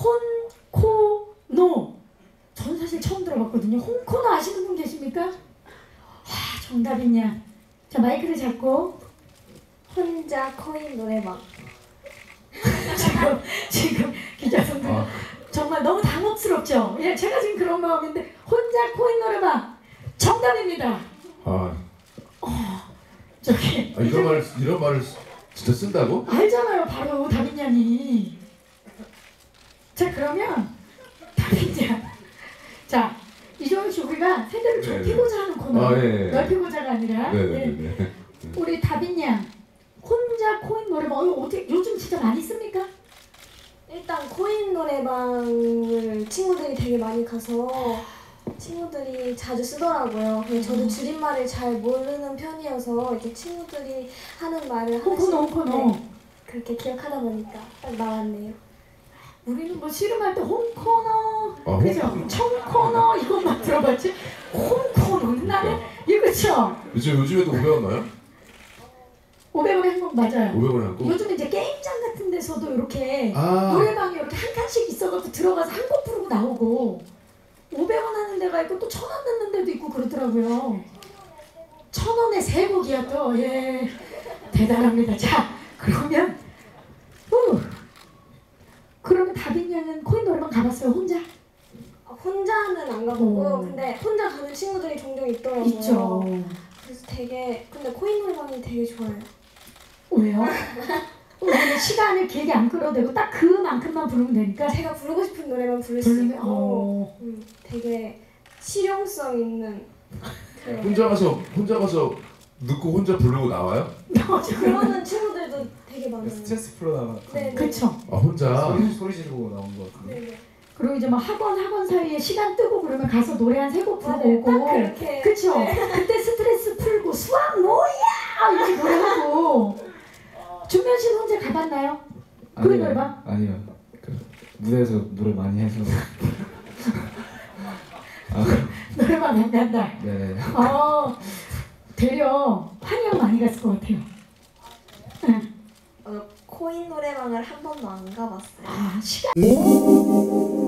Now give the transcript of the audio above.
혼코노. 전 사실 처음 들어봤거든요. 혼코노 아시는 분 계십니까? 정답이냐? 자, 마이크를 잡고 혼자 코인 노래방. 지금 기자분들 정말 너무 당혹스럽죠? 예, 제가 지금 그런 마음인데 혼자 코인 노래방 정답입니다. 저기 이런 말을 진짜 쓴다고? 알잖아요, 바로 다빈양이. 자, 그러면 다빈양. 자, 이종혁 씨, 우리가 세대를 좁히고자 하는 코너, 넓히고자가 아니라. 우리 다빈양 혼자 코인 노래방 어떻게 요즘 진짜 많이 씁니까? 일단 코인 노래방을 친구들이 되게 많이 가서 친구들이 자주 쓰더라고요. 근데 저도 줄임말을 잘 모르는 편이어서 이제 친구들이 하는 말을 홍코노 그렇게 기억하다 보니까 딱 나왔네요. 우리는 뭐 씨름할 때 홍코노, 그죠? 청코노 이것만 들어봤지 홍코노 나는 이거죠. 요즘에도 500원 나요? 500원에 한 번 맞아요. 500원에 한 번? 요즘 이제 게임장 같은 데서도 이렇게 노래방이 이렇게 한 칸씩 있어가지고 들어가서 한 곡 부르고 나오고 500원 하는 데가 있고 또 1000원 듣는 데도 있고 그러더라고요. 1000원에 3곡이야 또. 예, 대단합니다. 자, 그러면 그러면 다빈양은 코인 노래방 가봤어요? 혼자? 혼자는 안 가보고 근데 혼자 가는 친구들이 종종 있더라고요. 있죠. 그래서 되게 근데 코인 노래방이 되게 좋아요. 왜요? 왜냐면 시간을 길게 안 끌어대고 딱 그만큼만 부르면 되니까. 제가 부르고 싶은 노래만 부를 수 있고 되게 실용성 있는 그런. 혼자 가서 듣고 혼자 부르고 나와요? 그러는 친구들도 되게 많아요. 스트레스 풀어나가. 네, 그렇죠. 혼자 소리 지르고 나온 것 같은데. 네. 그리고 이제 막 학원 사이에 시간 뜨고 그러면 가서 노래 한 3곡 부르고 오고. 그렇게. 그쵸? 그때 스트레스 풀고 수학 뭐야! 이렇게 노래하고. 준면 씨는 혼자 가봤나요? 코인 노래방? 아니요. 무대에서 노래 많이 해서. 노래방 안 간다. 네. 되려 환영 많이 갔을 것 같아요. 코인 노래방을 한 번도 안 가봤어요. 시간.